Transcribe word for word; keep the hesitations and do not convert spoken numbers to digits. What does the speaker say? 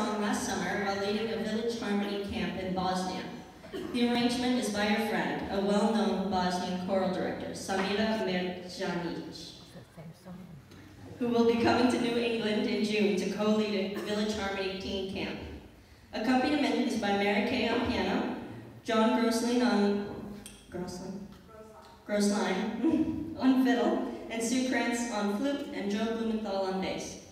song last summer while leading a village harmony camp in Bosnia. The arrangement is by your friend, a well-known Bosnian choral director, Samo Allah, who will be coming to New England in June to co-lead a village harmony teen camp. Accompaniment is by Mary Cay on piano, John Grossling on Grossling? Grossline on fiddle, and Sue Krantz on flute, and Joe Blumenthal on bass.